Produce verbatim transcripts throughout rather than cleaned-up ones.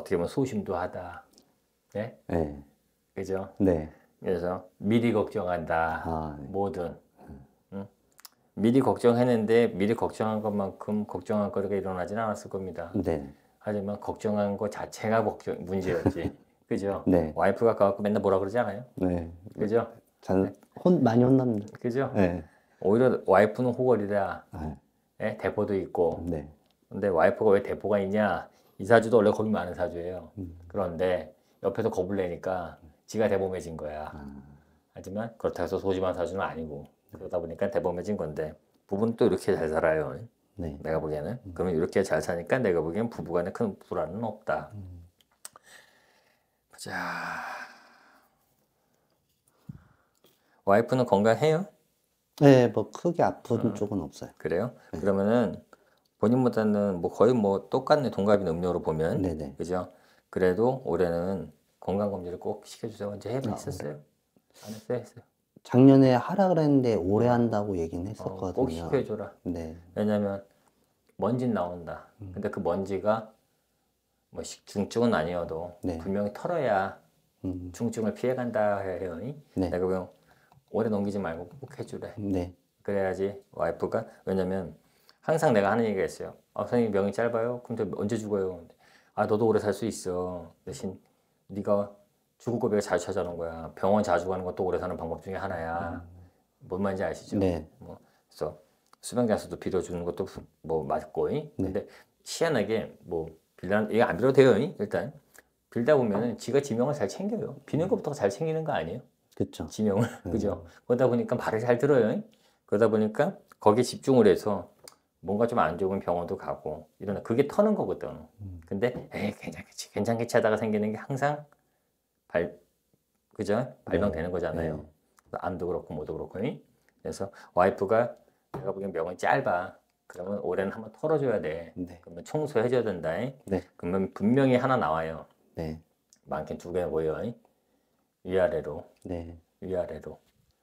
어떻게 보면 소심도 하다. 네? 네. 그죠? 네. 그래서 미리 걱정한다. 아, 네. 뭐든. 응? 미리 걱정했는데 미리 걱정한 것만큼 걱정할 거리가 일어나진 않았을 겁니다. 네. 하지만 걱정한 것 자체가 걱정, 문제였지. 그죠? 네. 와이프가 가갖고 맨날 뭐라 그러지 않아요? 네. 그죠? 저는 혼, 많이 혼납니다. 그죠? 네. 오히려 와이프는 호걸이다. 아, 예? 대포도 있고. 네. 근데 와이프가 왜 대포가 있냐? 이 사주도 원래 겁이 많은 사주예요. 음. 그런데 옆에서 겁을 내니까 지가 대범해진 거야. 아, 하지만 그렇다고 해서 소심한 사주는 아니고 그러다 보니까 대범해진 건데 부부는 또 이렇게 잘 살아요. 네. 내가 보기에는. 그러면 이렇게 잘 사니까 내가 보기엔 부부간에 큰 불안은 없다. 음. 보자. 와이프는 건강해요? 네, 뭐 크게 아픈 음. 쪽은 없어요. 그래요? 네. 그러면은 본인보다는 뭐 거의 뭐 똑같네. 동갑인 음료로 보면. 네네. 그죠? 그래도 올해는 건강검진을 꼭 시켜주세요. 언제 해봐 아, 했었어요? 안 했어요? 했어요? 작년에 하라 그랬는데 올해 한다고 얘기는 했었거든요. 어, 꼭 시켜줘라. 네. 왜냐면 먼지 나온다. 음. 근데 그 먼지가 뭐 식- 중증은 아니어도 네. 분명히 털어야 음. 중증을 피해간다 해요. 네. 내가 그냥 오래 넘기지 말고 꼭 해주래. 네. 그래야지 와이프가. 왜냐면 항상 내가 하는 얘기가 있어요. 아, 선생님 명이 짧아요? 그럼 저 언제 죽어요? 아, 너도 오래 살 수 있어. 대신 네가 죽을 고비가 잘 찾아오는 거야. 병원 자주 가는 것도 오래 사는 방법 중에 하나야. 뭔 말인지 아시죠? 네. 뭐, 그래서 수면가수도 빌어주는 것도 뭐 맞고. 이? 근데 희한하게 뭐 빌라 이게 안 빌어도 돼요. 이? 일단 빌다 보면은 지가 지명을 잘 챙겨요. 비는 것부터 잘 챙기는 거 아니에요? 그쵸. 지명을. 그죠? 그러다 보니까 말을 잘 들어요. 이? 그러다 보니까 거기에 집중을 해서 뭔가 좀 안 좋으면 병원도 가고 이러나 그게 터는 거거든. 음. 근데 에이 괜찮겠지 괜찮겠지 하다가 생기는 게 항상 발 그죠? 발병되는 거잖아요. 네. 암도 그렇고 뭐도 그렇고. 이? 그래서 와이프가 내가 보기엔 명은 짧아. 그러면 올해는 한번 털어줘야 돼. 네. 그러면 청소해줘야 된다. 이? 네. 그러면 분명히 하나 나와요. 네. 많긴 두 개 보여. 이? 위아래로 네. 위아래로.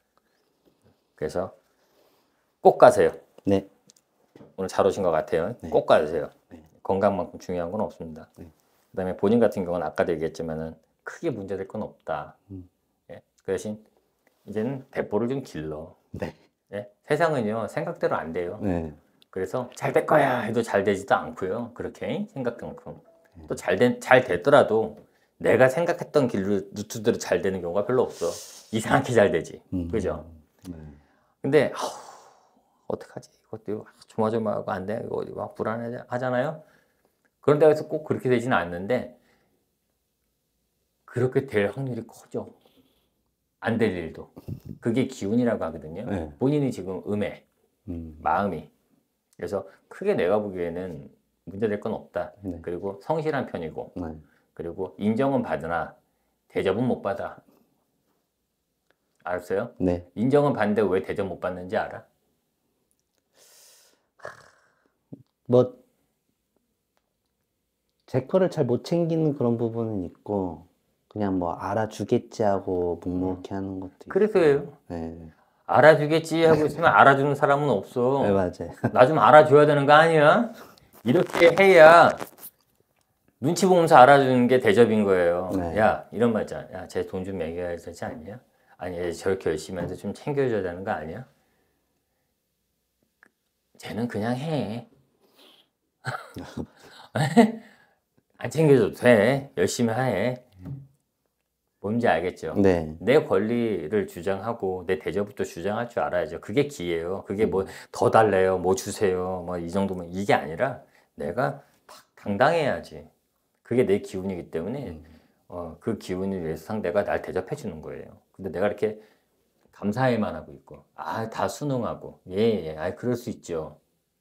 그래서 꼭 가세요. 네. 오늘 잘 오신 것 같아요. 네. 꼭 가세요. 네. 건강만큼 중요한 건 없습니다. 네. 그 다음에 본인 같은 경우는 아까도 얘기했지만은 크게 문제될 건 없다. 음. 예? 그 대신 이제는 대포를 좀 길러. 네. 예? 세상은요 생각대로 안 돼요. 네. 그래서 잘 될 거야 해도 잘 되지도 않고요. 그렇게 생각만큼 또 잘 된, 잘 됐더라도 내가 생각했던 길로 루트대로 잘 되는 경우가 별로 없어. 이상하게 잘 되지. 음. 그죠? 네. 근데 아우, 어떡하지? 이것도 조마조마하고 안 돼. 이거 막 불안하잖아요. 그런데 해서 꼭 그렇게 되지는 않는데 그렇게 될 확률이 커져. 안 될 일도. 그게 기운이라고 하거든요. 네. 본인이 지금 음해, 음. 마음이. 그래서 크게 내가 보기에는 문제될 건 없다. 네. 그리고 성실한 편이고 네. 그리고 인정은 받으나 대접은 못 받아. 알았어요? 네. 인정은 받는데 왜 대접 못 받는지 알아? 뭐, 제 거를 잘 못 챙기는 그런 부분은 있고, 그냥 뭐 알아주겠지 하고 묵묵히 하는 것도 있고. 그래서예요. 네. 알아주겠지 하고 있으면 알아주는 사람은 없어. 네, 맞아요. 나 좀 알아줘야 되는 거 아니야? 이렇게 해야 눈치 보면서 알아주는 게 대접인 거예요. 네. 야, 이런 말 있잖아. 야, 쟤 돈 좀 매겨야 되지 않냐? 아니, 얘 저렇게 열심히 하는데 좀 챙겨줘야 되는 거 아니야? 쟤는 그냥 해. 안 챙겨줘도 돼. 열심히 해. 뭔지 알겠죠? 네. 내 권리를 주장하고 내 대접부터 주장할 줄 알아야죠. 그게 기예요. 그게 뭐 더 달래요, 뭐 주세요, 뭐 이 정도면 이게 아니라 내가 당당해야지. 그게 내 기운이기 때문에 음. 어, 그 기운을 위해서 상대가 날 대접해 주는 거예요. 근데 내가 이렇게 감사해만 하고 있고, 아, 다 순응하고, 예, 예, 아, 그럴 수 있죠.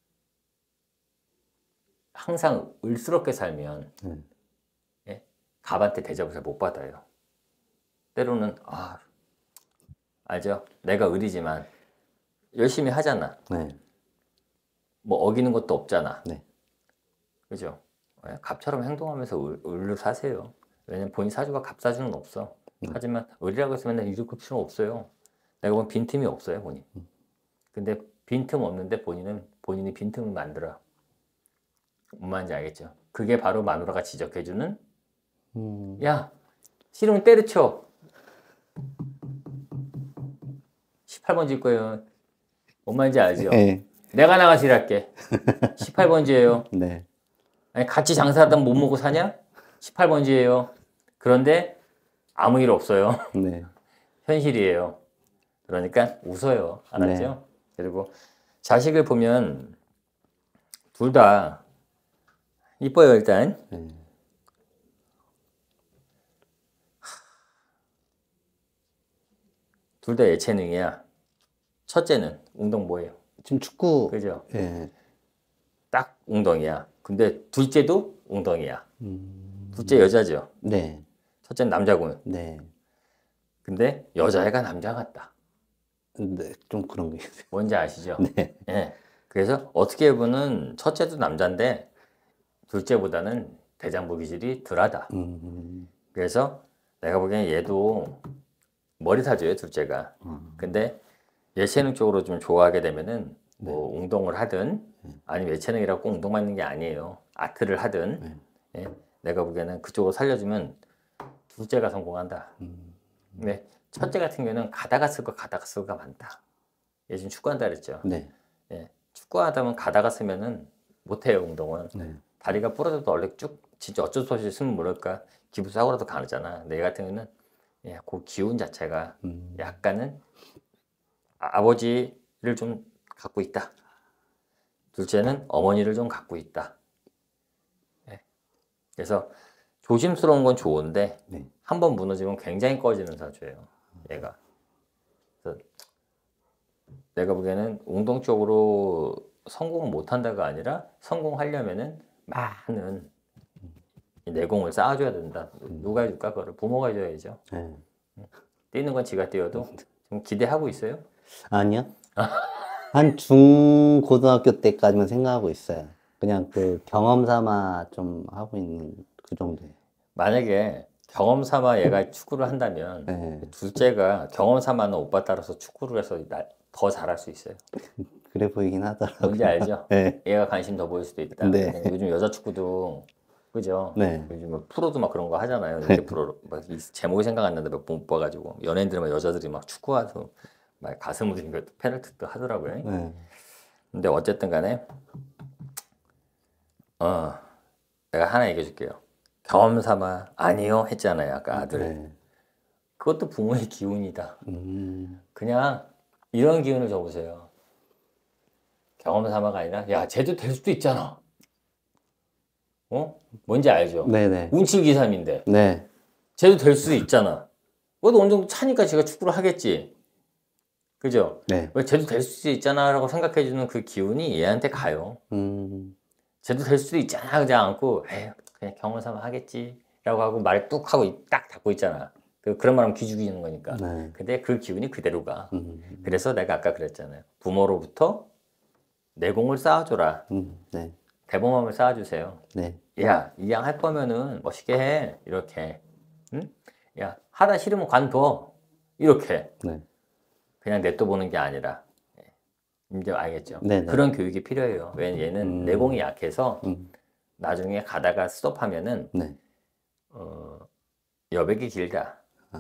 항상 을스럽게 살면 음. 예? 갑한테 대접을 잘 못 받아요. 때로는 아, 알죠? 내가 을이지만 열심히 하잖아. 네. 뭐 어기는 것도 없잖아. 네. 그죠? 예, 갑처럼 행동하면서 을, 을로 사세요. 왜냐면 본인 사주가 갑사주는 없어. 음. 하지만 을이라고 해서 맨날 이럴 필요 없어요. 내가 보면 빈틈이 없어요, 본인. 음. 근데 빈틈 없는데 본인은 본인이 빈틈을 만들어. 뭔 말인지 알겠죠? 그게 바로 마누라가 지적해주는 음. 야, 싫으면 때려쳐. 십팔 번지일 거예요. 뭔 말인지 알죠? 네. 내가 나가서 일할게. 십팔 번지예요. 네. 아니, 같이 장사하다 못 먹고 사냐? 십팔 번지예요. 그런데 아무 일 없어요. 네. 현실이에요. 그러니까 웃어요. 알았죠? 네. 그리고 자식을 보면 둘 다 이뻐요, 일단. 네. 둘 다 예체능이야. 첫째는 운동 뭐예요? 지금 축구. 그죠? 예. 딱 웅덩이야. 근데 둘째도 웅덩이야. 음. 둘째 여자죠. 네. 첫째는 남자고. 네. 근데 여자애가 남자 같다. 네. 좀 그런 게 있어요. 뭔지 아시죠? 네. 예. 그래서 어떻게 보면 첫째도 남자인데 둘째보다는 대장부 기질이 덜하다. 음. 그래서 내가 보기엔 얘도 머리 타줘요, 둘째가. 음. 근데 예체능 쪽으로 좀 좋아하게 되면은 뭐 운동을 하든 아니면 예체능이라고 꼭 운동만 있는 게 아니에요. 아트를 하든 네. 예. 내가 보기에는 그쪽으로 살려주면 둘째가 성공한다. 음. 근데 첫째 같은 경우는 가다가 쓸 거 가다가 쓸 거가 많다. 얘 지금 축구한다 그랬죠. 네. 예. 축구하다 보면 가다가 쓰면은 못해요, 운동은. 네. 다리가 부러져도 원래 쭉 진짜 어쩔 수 없이 쓰면 모를까 기부 사고라도 가느잖아. 내 같은 경우는 예, 그 기운 자체가 음. 약간은 아- 아버지를 좀 갖고 있다. 둘째는 어머니를 좀 갖고 있다. 예. 그래서 조심스러운 건 좋은데 네. 한번 무너지면 굉장히 꺼지는 사주예요. 얘가. 그래서 내가 보기에는 운동 쪽으로 성공을 못한다가 아니라 성공하려면은 많은 이 내공을 쌓아줘야 된다. 누가 해줄까? 그거를 부모가 해줘야죠. 네. 뛰는 건 지가 뛰어도 좀 기대하고 있어요. 아니요. 한 중 고등학교 때까지만 생각하고 있어요. 그냥 그 경험 삼아 좀 하고 있는 그 정도예요. 만약에 경험 삼아 얘가 축구를 한다면 네. 둘째가 경험 삼아는 오빠 따라서 축구를 해서 나- 더 잘할 수 있어요. 그래 보이긴 하더라고요. 뭔지 알죠? 네. 얘가 관심 더 보일 수도 있다. 네. 요즘 여자 축구도 그죠? 네. 요즘 뭐 프로도 막 그런 거 하잖아요. 이제 프로 막 이 제목이 생각 안 나는데 몇 번 못 봐가지고 연예인들 막 여자들이 막 축구하서 막 가슴 움직이는 거 페널티도 하더라고요. 네. 근데 어쨌든 간에 어 내가 하나 얘기해 줄게요. 경험 삼아 아니요 했잖아요. 아까 아들. 네. 그것도 부모의 기운이다. 음. 그냥 이런 기운을 줘보세요. 경험 삼아가 아니라 야 쟤도 될 수도 있잖아. 어? 뭔지 알죠? 네네. 운칠기삼인데 네. 쟤도 될 수도 있잖아. 그래도 어느 정도 차니까 제가 축구를 하겠지. 그죠? 네. 왜 쟤도 될 수도 있잖아 라고 생각해주는 그 기운이 얘한테 가요. 음. 쟤도 될 수도 있잖아 그러지 않고 에휴 그냥 경험 삼아 하겠지 라고 하고 말 뚝 하고 딱 닫고 있잖아. 그- 그런 말하면 기죽이는 거니까. 네. 근데 그 기운이 그대로 가. 음. 그래서 내가 아까 그랬잖아요. 부모로부터 내공을 쌓아줘라. 음. 네. 대범함을 쌓아주세요. 네. 야, 이 양 할 거면은 멋있게 해. 이렇게. 응? 야, 하다 싫으면 관둬. 이렇게. 네. 그냥 냅둬보는 게 아니라. 예. 이제 알겠죠? 네네. 그런 교육이 필요해요. 왜냐면 얘는 음. 내공이 약해서 음. 나중에 가다가 스톱하면은 네. 어, 여백이 길다. 아.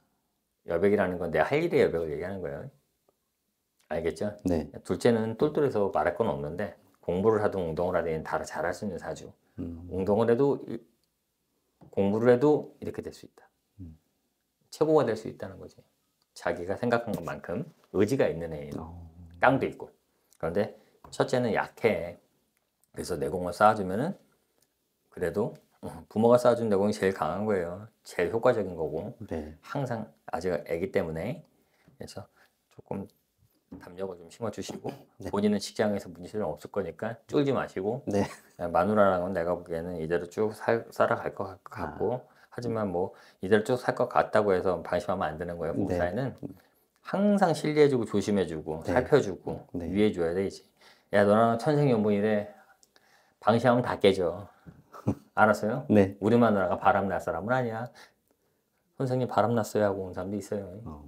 여백이라는 건 내가 할 일의 여백을 얘기하는 거예요. 알겠죠? 네. 둘째는 똘똘해서 말할 건 없는데 공부를 하든 운동을 하든 얘는 다 잘할 수 있는 사주. 음. 운동을 해도 이- 공부를 해도 이렇게 될 수 있다. 음. 최고가 될 수 있다는 거지. 자기가 생각한 것만큼 의지가 있는 애예요. 어. 깡도 있고. 그런데 첫째는 약해. 그래서 내공을 쌓아주면은 그래도 어, 부모가 쌓아준 내공이 제일 강한 거예요. 제일 효과적인 거고 네. 항상 아직 애기 때문에 그래서 조금 담력을 좀 심어주시고 네. 본인은 직장에서 문제는 없을 거니까 쫄지 마시고 네. 마누라랑은 내가 보기에는 이대로 쭉 살, 살아갈 것 같고 아. 하지만 뭐 이대로 쭉 살 것 같다고 해서 방심하면 안 되는 거예요. 부부 네. 사이는 항상 신뢰해주고 조심해주고 네. 살펴주고 네. 위해줘야 되지. 야 너랑 천생연분이래. 방심하면 다 깨져. 알았어요? 네. 우리 마누라가 바람 날 사람은 아니야. 선생님 바람 났어요 하고 온 사람도 있어요. 어.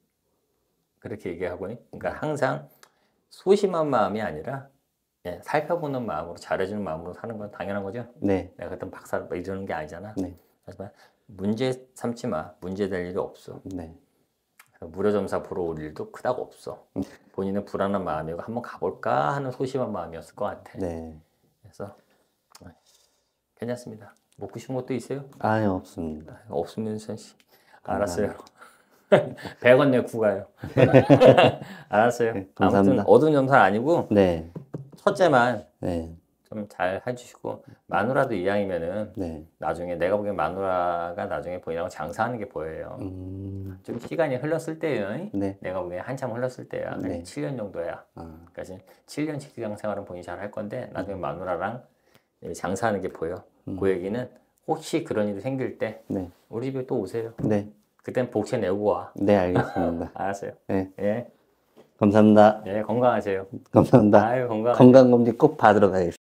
그렇게 얘기하고 그러니까 항상 소심한 마음이 아니라 예, 살펴보는 마음으로 잘해주는 마음으로 사는 건 당연한 거죠. 네. 내가 그때 박살 이러는 게 아니잖아. 네. 하지만 문제 삼지 마. 문제 될 일이 없어. 네. 무료 점사 보러 올 일도 그닥 없어. 본인은 불안한 마음이고 한번 가볼까 하는 소심한 마음이었을 것 같아. 네. 그래서 괜찮습니다. 먹고 싶은 것도 있어요? 아니, 없습니다. 없으면 씨. 알았어요. 백 원 내고 가요. 알았어요. 네, 감사합니다. 아무튼 어두운 점사 아니고 네. 첫째만 네. 좀 잘 해주시고 마누라도 이왕이면은 네. 나중에 내가 보기엔 마누라가 나중에 본인하고 장사하는 게 보여요. 음, 좀 시간이 흘렀을 때예요. 네. 내가 보기엔 한참 흘렀을 때야. 한 네. 칠 년 정도야. 아, 그러니까 칠 년 직장 생활은 본인이 잘 할 건데 나중에 마누라랑 장사하는 게 보여. 그 얘기는 혹시 그런 일이 생길 때 네. 우리 집에 또 오세요. 네. 그땐 복채 내고 와. 네, 알겠습니다. 알았어요. 네. 예, 감사합니다. 예, 건강하세요. 감사합니다. 아유, 건강. 건강검진 꼭 받으러 가겠습니다.